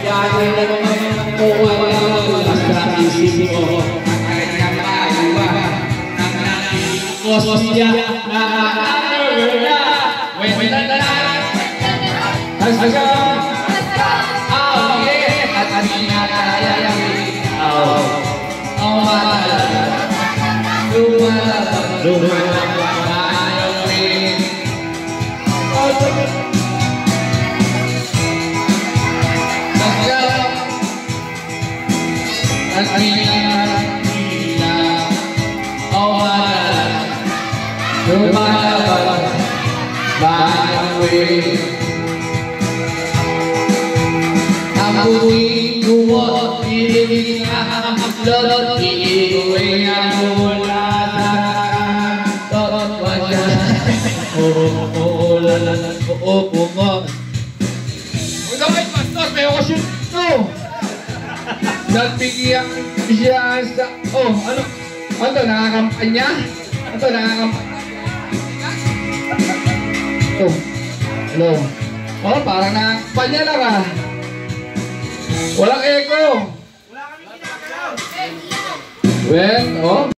dahil naman po wala sa isip ko. Ang kanyang maiwa ng nakikos niya na na wala na hanggang at sinakaya ako'y guwot, piling ang lolot, iiuwi ang mula sa katwasya. Oo, bungo. Huwag naman, pastor, may okasyon ito. Nagbigyan siya sa... Oh, ano? Ano ito, nakakampanya? Ano ito, nakakampanya? Oh, hello. Oh, parang nakakampanya lang ah. Walang echo. Wala kami ginagawa. Well, oh.